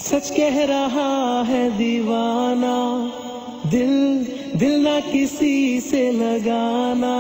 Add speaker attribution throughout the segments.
Speaker 1: सच कह रहा है दीवाना, दिल दिल ना किसी से लगाना।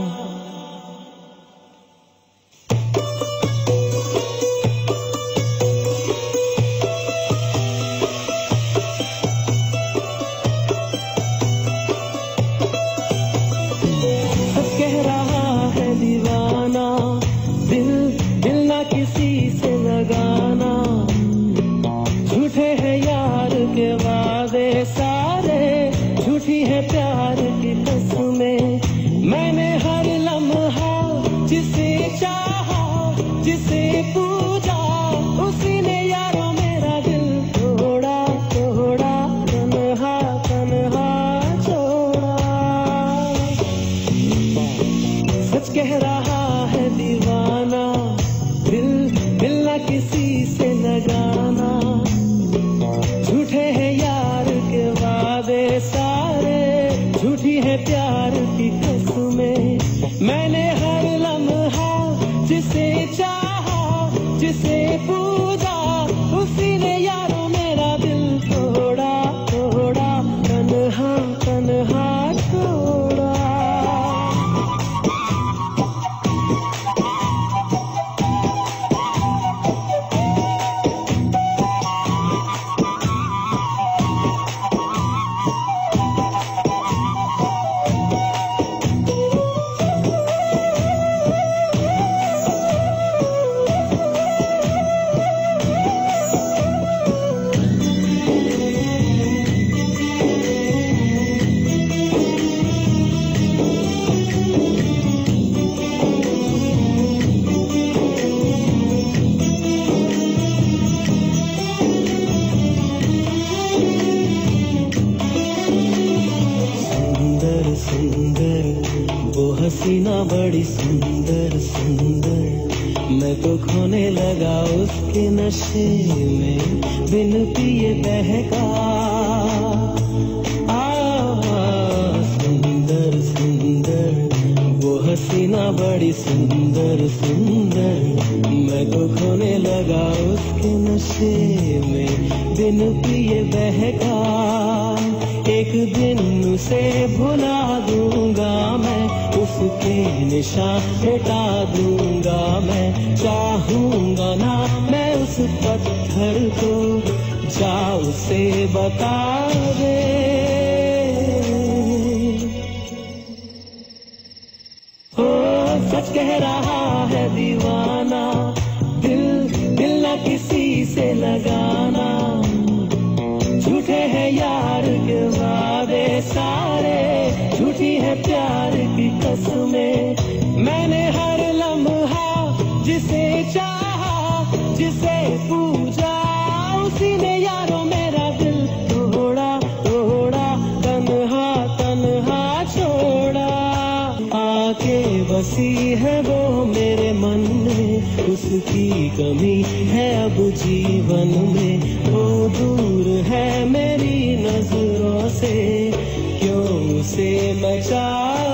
Speaker 1: सच कह रहा है दीवाना, दिल दिल ना किसी से लगाना। झूठे हैं यार के वादे सारे, झूठी है प्यार की कस्में। मैंने हर लम्हा जिसे चाहा, जिसे पूजा, उसी ने यारों मेरा दिल तोड़ा तोड़ा, तन्हा तन्हा छोड़ा। सच कह रहा है दीवाना, दिल दिल ना किसी से लगाना। झूठे हैं यार के वादे सारे, झूठी है प्यार की कस्में। मैंने हर लम्हा जिसे चाहा, जिसे पूजा, उसी ने यारों मेरा दिल तोड़ा तोड़ा, तन्हा तन्हा छोड़ा। सुंदर वो हसीना बड़ी सुंदर सुंदर, मैं तो खोने लगा उसके नशे में, बिन पिए बहका। सुंदर सुंदर वो हसीना बड़ी सुंदर सुंदर, मैं तो खोने लगा उसके नशे में, बिन पिए बहका। एक दिन उसे भुला दूंगा मैं, उसके निशान मिटा दूंगा मैं। चाहूंगा ना मैं उस पत्थर को, जा उसे बता दे। ओ सच कह रहा है दीवाना, दिल दिल ना किसी से लगाना। झूठे हैं यार के वादे सारे, झूठी है प्यार की कस्में। मैंने हर लम्हा जिसे चाहा, जिसे पूजा, उसी ने यारों मेरा दिल तोड़ा तोड़ा, तन्हा तन्हा छोड़ा। आके बसी है वो मेरे मन में, उसकी कमी है अब जीवन में। वो दूर है मेरी नजरों से, क्यों उसे मैं चाह